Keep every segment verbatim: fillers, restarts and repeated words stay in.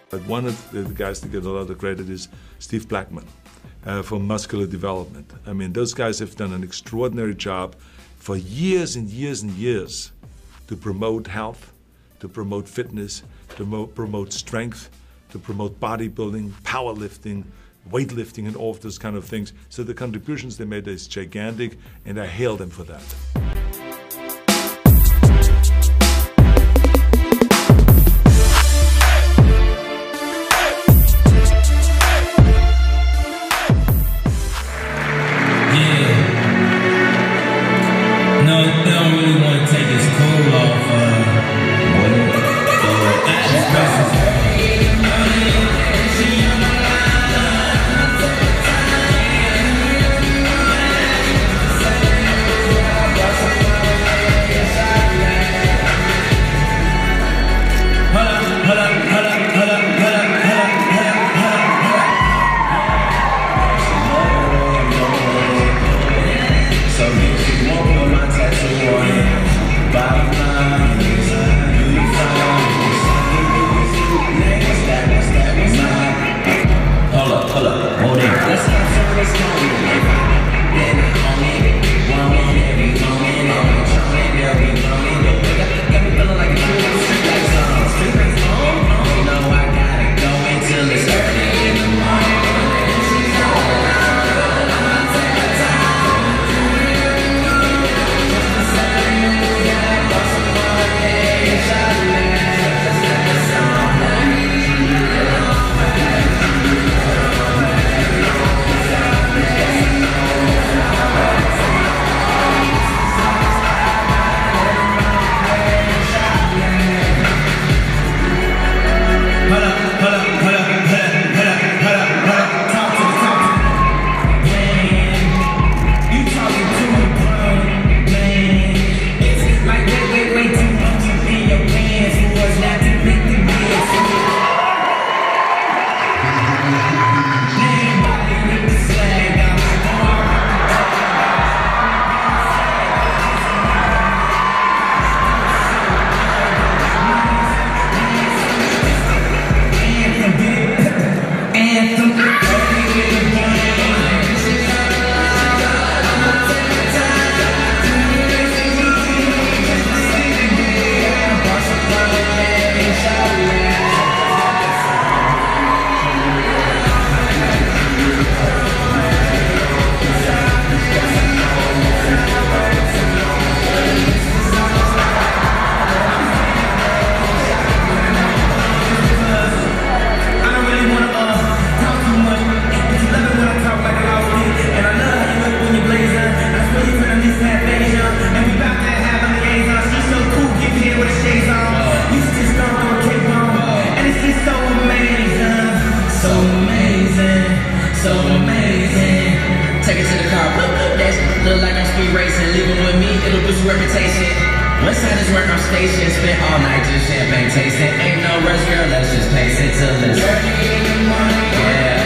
But one of the guys that get a lot of credit is Steve Blackman uh, for muscular development. I mean, those guys have done an extraordinary job for years and years and years to promote health, to promote fitness, to mo- promote strength, to promote bodybuilding, powerlifting, weightlifting, and all of those kind of things. So the contributions they made is gigantic, and I hail them for that. So amazing. Take it to the car, dash, look like I'm speed racing. Leaving with me, it'll boost your reputation. West side is work on station, spent all night just champagne tasting. Ain't no rush, girl, let's just pace it till it's early in the morning. Yeah.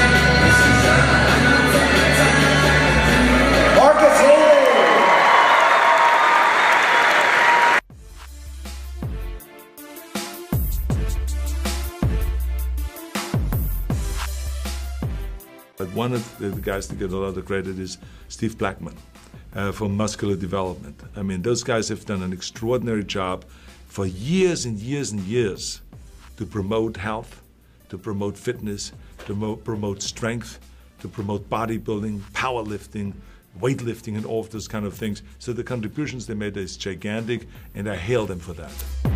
Marcus But one of the guys that get a lot of credit is Steve Blackman uh, for muscular development. I mean, those guys have done an extraordinary job for years and years and years to promote health, to promote fitness, to mo- promote strength, to promote bodybuilding, powerlifting, weightlifting, and all of those kind of things. So the contributions they made is gigantic, and I hail them for that.